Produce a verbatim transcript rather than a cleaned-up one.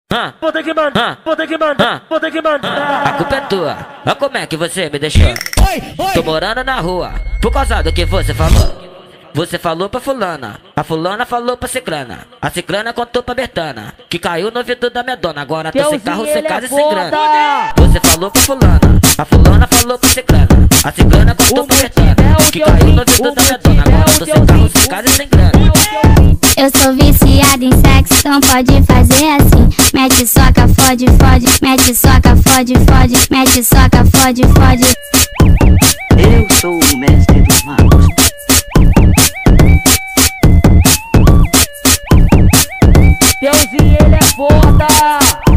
hã, Vou ter que mandar, vou ter que mandar, vou ter que mandar. a culpa é tua. Olha como é que você me deixou. Tô morando na rua, por causa do que você falou. Você falou pra fulana, a fulana falou pra ciclana, a ciclana contou pra Bertana, que caiu no ouvido da minha dona, agora tô sem carro, sem casa e sem grana. Você falou pra fulana, a fulana falou pra ciclana, a ciclana contou pra Bertana, que caiu no ouvido da minha dona, agora tô sem carro, sem casa e sem grana. Eu sou viciada em sexo, então pode fazer assim. Mete soca, fode, fode, mete soca, fode, fode, mete soca, fode, fode. Eu sou o mestre dos magos. Deusinho, ele é foda.